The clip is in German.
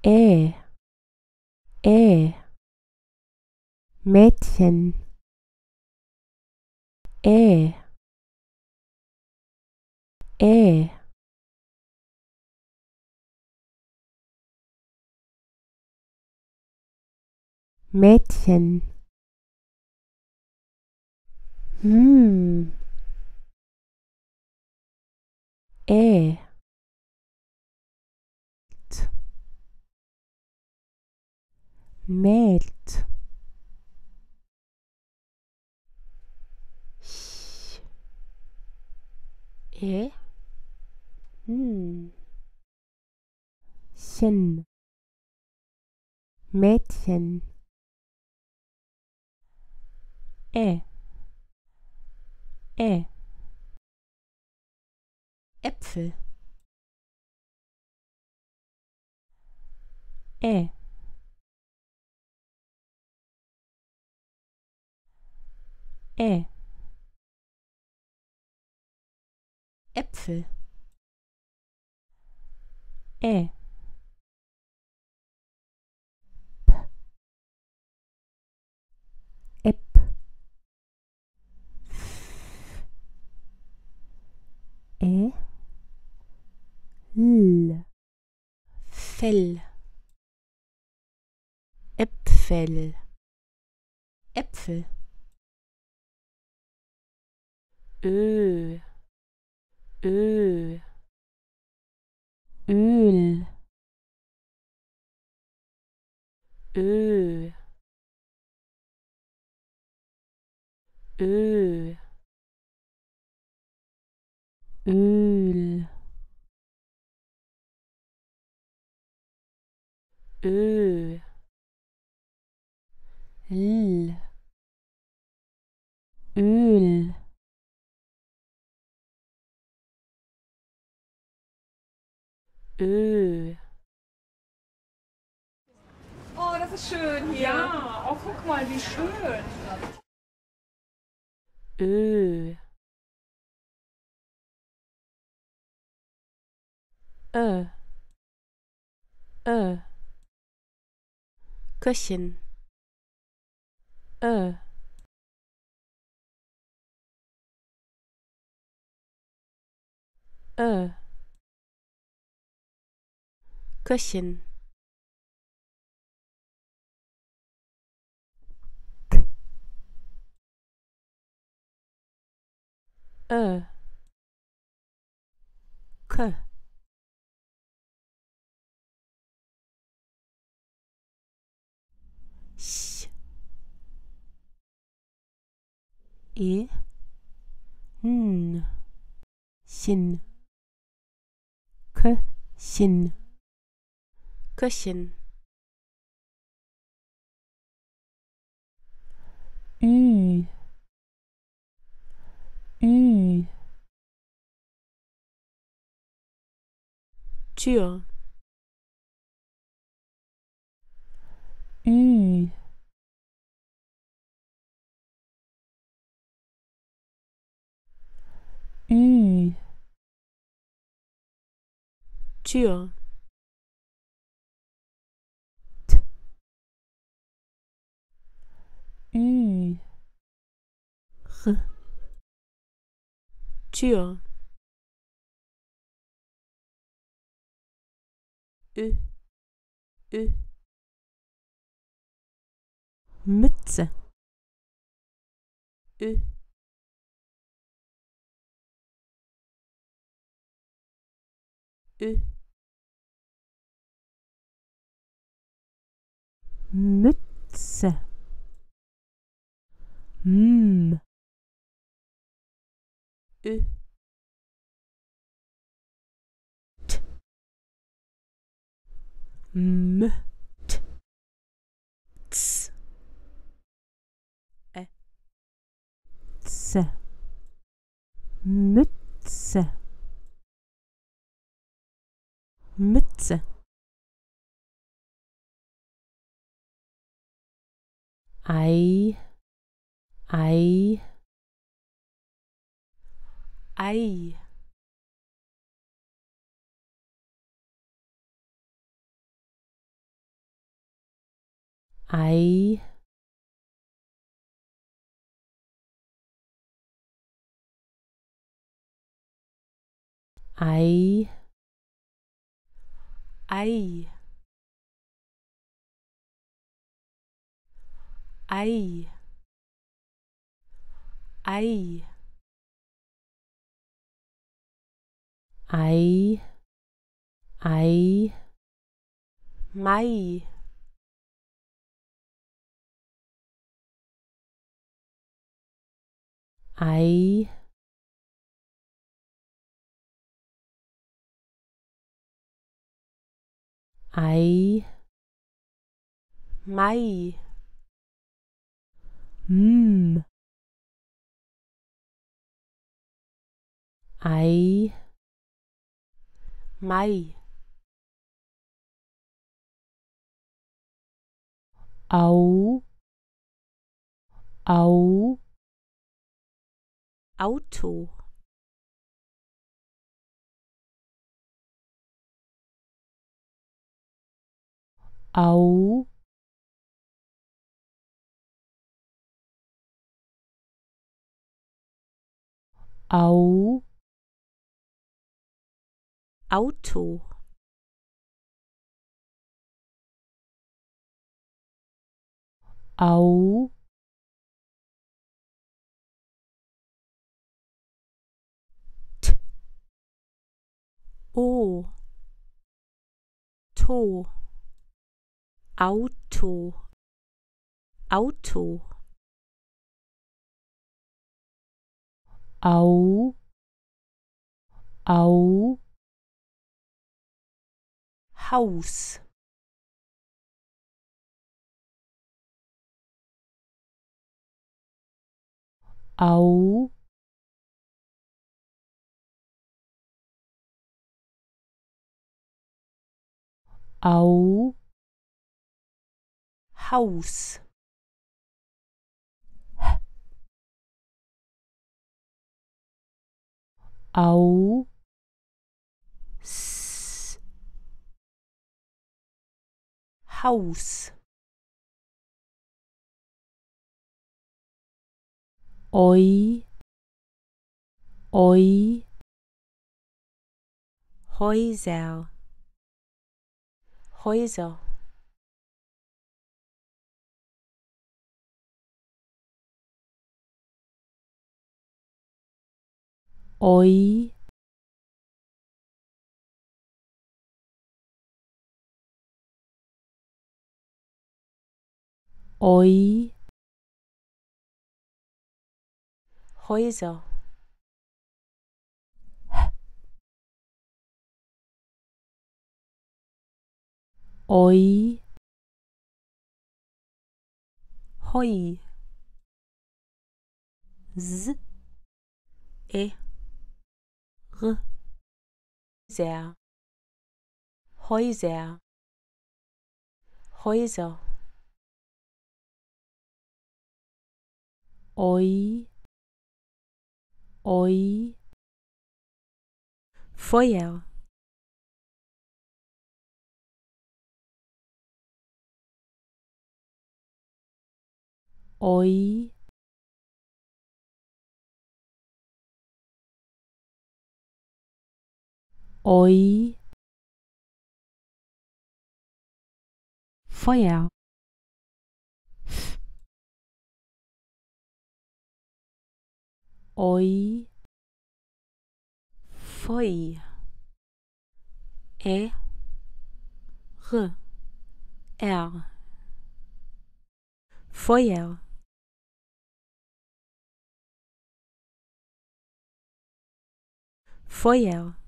Ä, Mädchen, Ä, Mädchen, Ä, Mält, Ä, Chen, Mädchen, Äpfel, Ä, Äpfel, Ä, Äpp, Ä, L, Fell, Äpfel, Äpfel, Ö, Öl, Öl, Öl, Öl, Öl, Öl, L, Öl, Öl, Oh, das ist schön hier. Ja, oh, guck mal, wie schön. Öl, Ö, Ö, Köchen, Ö, Ö, Köchen, Ö, Kö, Sch, E, N, Chen, Köchen, Köchen, Ü, Ü, Tür, Ü, Ü, Tür, T, Ü, R, Tür, Ö, Ö, Mütze, Ö, Ö, Mütze, Ö, T, M, T, Ts, Ä, Tse, Mütze, Mütze, Ei, Ei, Ei, Ei, Ei, Ei, Ei, Ei, Ei, Ei, Mai, Ei, Ei, Mai, Ei, Mai, Au, Au, Auto, Au, Au, Auto, Au, T, O, To, Auto, Auto, Au, Au, Haus, Au, Au, Haus, Au, S, Haus, Oi, Oi, Häuser, Häuser, Oi, Oi, Häuser, Oi, Hoi, Z, E, R, Sehr, Häuser, Häuser, Oi, Oi, Feuer, Oi, Oi, Feuer, Oi, Foi, E, R, R, Feuer, Feuer,